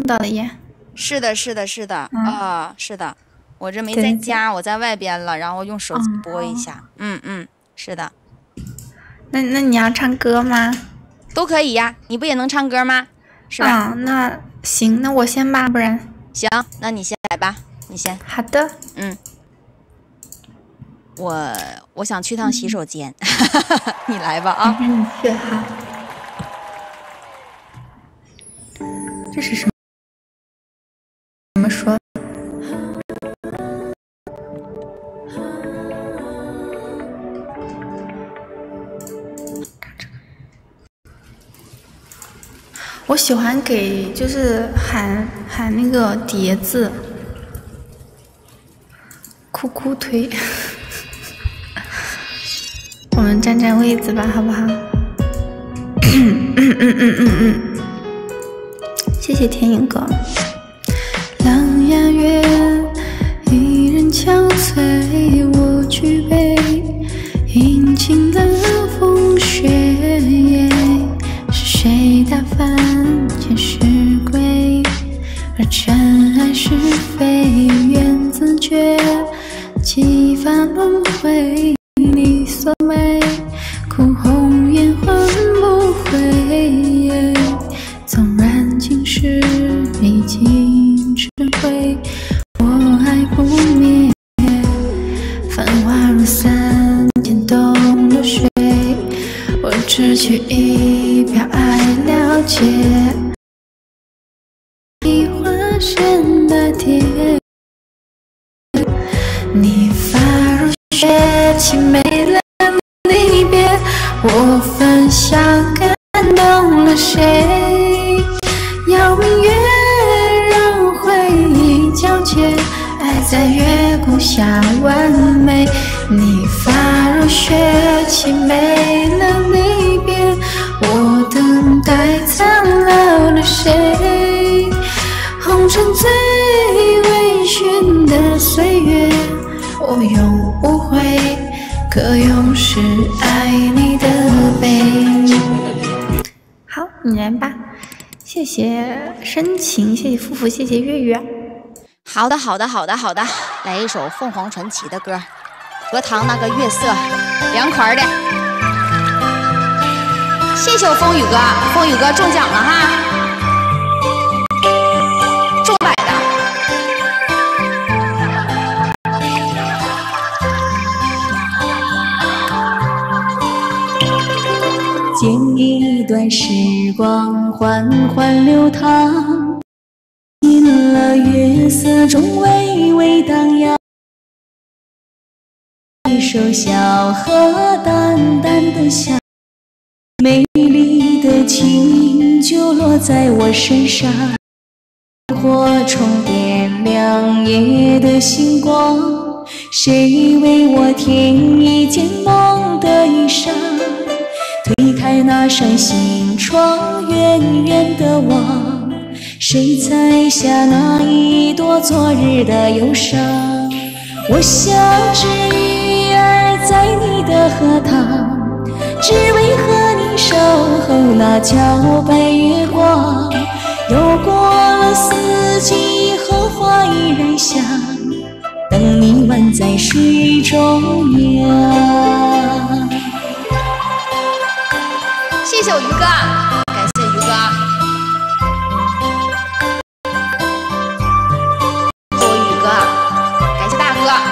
到了耶。 是的，是的，是的，啊，是的，我这没对对在家，我在外边了，然后用手机播一哦， 下。是的， 那你要唱歌吗？ 都可以呀。你不也能唱歌吗？是吧？ 那行，那我先吧，不然。 行，那你先来吧，你先。 好的。 我想去趟洗手间，你来吧啊。 你去哈。这是什么？怎么说？我喜欢给就是喊那个碟子，哭哭推。我们占占位子吧，好不好？谢谢天影哥。狼牙月，一人憔悴，我举杯，饮尽了风雪。是谁打翻前世归？而尘埃是非，缘自觉，几番轮回。你所美，哭红颜换不回。纵然今世已经成灰，我爱不灭。繁华如散，渐冻了水，我只取一瓢爱了解。一花现大蝶，你发如雪，凄美了离别。我焚香感动了谁？邀明月，让回忆皎洁，爱在月光下完美。你发如雪，凄美了离别。我等待苍老了谁？红尘最微醺的岁月，我永无悔，可永世爱你的悲。好，你来吧。谢谢深情，谢谢夫妇，谢谢月月。 好的，好的，好的，好的，来一首凤凰传奇的歌，荷塘那个月色，凉快的。谢谢我风雨哥，风雨哥中奖了哈，中100的。 剪一段时光缓缓流淌，进了月色中微微荡漾。一首小河淡淡的香，美丽的情就落在我身上。火重点亮夜的星光，谁为我添一件梦的衣裳？推开那扇心窗，远远的望，谁采下那一朵昨日的忧伤？我像只鱼儿在你的荷塘，只为和你守候那皎白月光。又过了四季，荷花依然香，等你宛在水中央。 谢谢我鱼哥，感谢鱼哥，谢谢我鱼哥，感谢大哥。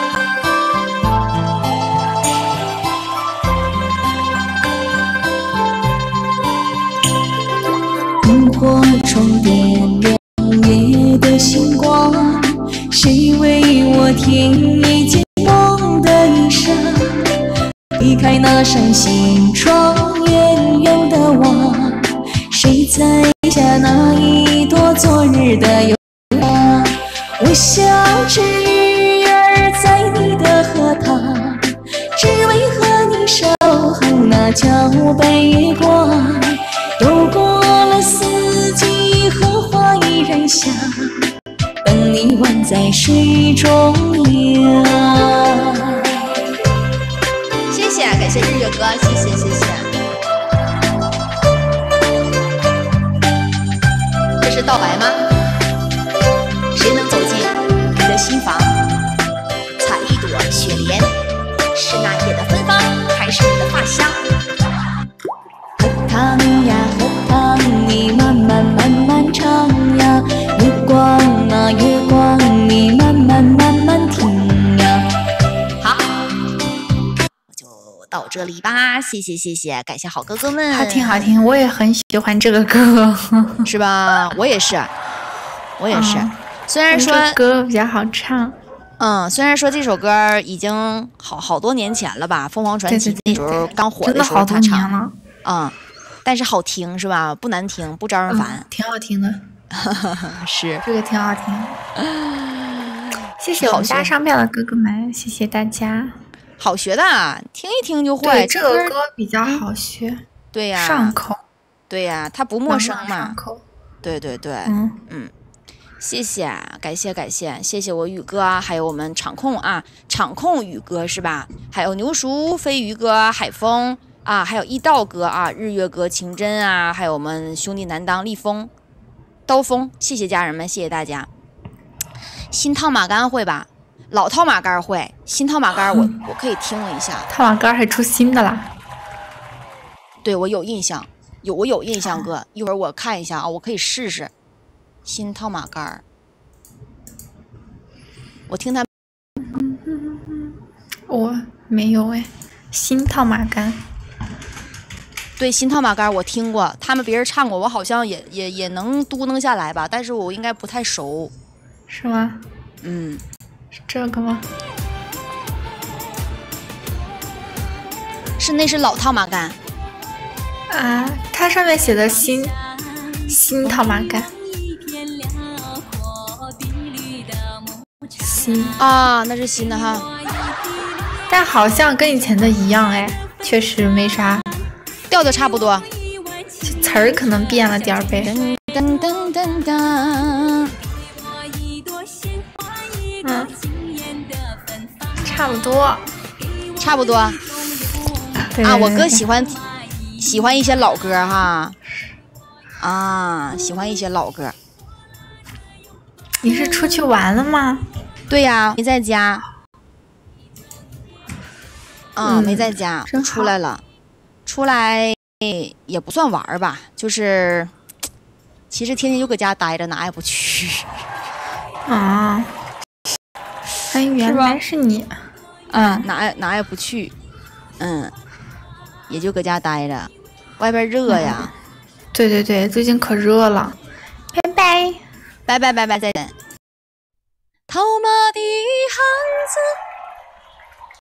萤火虫点亮夜的星光，谁为我添一件梦的衣裳？离开那扇心窗，远远的望，谁采下那一朵昨日的忧伤？我像只鱼儿在你的荷塘，只为和你守候那皎白月光。又过了四季，荷花依然香，等你宛在水中央。 谢谢，感谢日月哥，谢谢谢谢。这是是道白吗？谁能走进你的心房，采一朵雪莲？是那夜的芬芳，还是你的发香？ 荷塘呀荷塘，你慢慢慢慢唱呀，月光啊月光，你慢慢慢慢听呀。 好，就到这里吧，谢谢，感谢好哥哥们。 好听好听，我也很喜欢这个歌， 是吧？我也是。虽然说这歌比较好唱， 虽然说这首歌已经好多年前了吧，凤凰传奇那时候刚火的时候他唱，但是好听是吧？不难听，不招人烦， 挺好听的。 是这个挺好听。谢谢我们家上票的哥哥们，谢谢大家。 好学的，听一听就会。 对，这个歌比较好学。 对呀， 上口。 对呀，它不陌生嘛。 上口。 对。谢谢，感谢我宇哥啊，还有我们场控啊，场控宇哥是吧？还有牛叔、飞鱼哥、海风啊，还有一道哥啊，日月哥、晴真啊，还有我们兄弟难当立风、刀锋，谢谢家人们，谢谢大家。新套马杆会吧？老套马杆会，新套马杆我可以听一下。 套马杆还出新的啦？ 对，我有印象，我有印象哥，一会儿我看一下啊，我可以试试。新套马杆儿，我听他， 我没有哎，新套马杆， 对，新套马杆我听过，他们别人唱过，我好像也能嘟囔下来吧，但是我应该不太熟， 是吗？是这个吗？ 那是老套马杆啊，它上面写的新套马杆。新啊，那是新的哈， 但好像跟以前的一样哎，确实没啥， 调的差不多， 词儿可能变了点儿呗。 噔噔噔噔， 差不多。 对啊，我哥喜欢一些老歌哈，喜欢一些老歌。 你是出去玩了吗？ 对呀，没在家。没在家，出来了。出来也不算玩吧，就是其实天天就搁家待着，哪也不去。 原来是你。 哪也不去。也就搁家待着，外边热呀。 对，最近可热了。拜拜， 再见。